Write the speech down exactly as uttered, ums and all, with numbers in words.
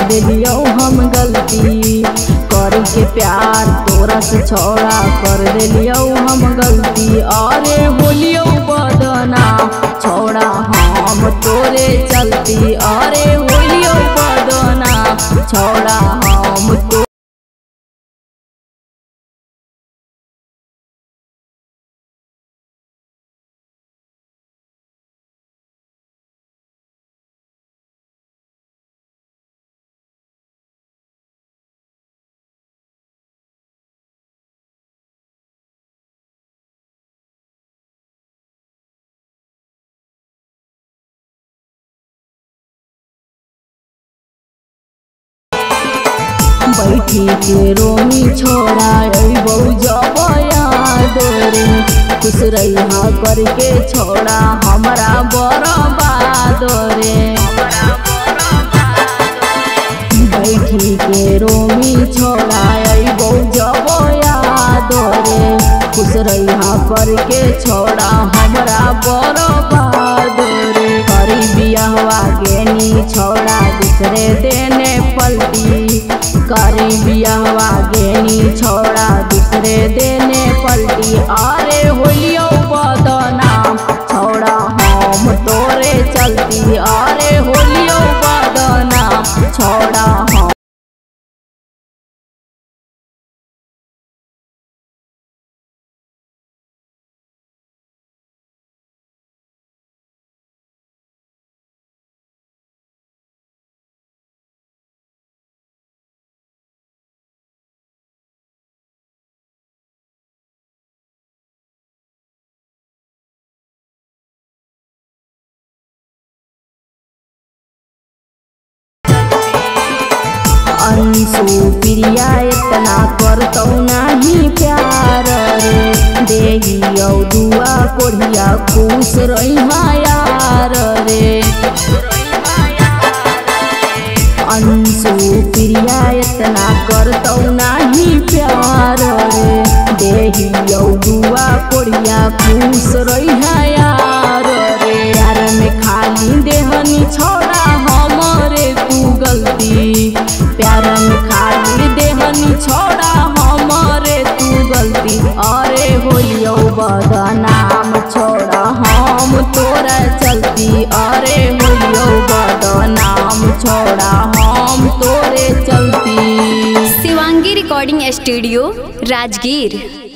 दिलियो हम गलती करके प्यार तोरा से छोड़ा कर दिलियो हम गलती। अरे होलियो बदनाम छोड़ा हम तोरे चलती। अरे होलियो बदनाम छोड़ा हम तो बैठी के रोमी छोड़ा बहु जब याद रे खुश रहा करके छोड़ा हमारा बर्बाद रे। बैठी के रोमी छोड़ा बहु जब याद रे खुश रहा करके छोड़ा हमारा बर्बाद रे। करी बियाहवा गेनी छोड़ा दूसरे देने पलटी करी बियाहवा गेनी छोड़ा दूसरे देने पलटी। अरे होलियो बदनाम छोड़ा हम तोरे चलती। अरे होलियो बदनाम छोड़ा हम अंशु प्रिया इतना करतौ नहीं प्यार रे देहियो दुआ कोढ़िया खुश रहिहा यार रे। अंशु प्रिया इतना करतौ नहीं प्यार रे देहियो दुआ कोढ़िया खुश रहिहा यार रे। यार में खाली देहनी छोड़ा हमरे तू गलती प्यार में खाली देहनी छोड़ा हमारे तू गलती। अरे होलियो बदनाम छोड़ा हम तोरा चलती। अरे होलियो बदनाम छोड़ा हम तोरे चलती। Shivangi recording studio Rajgir.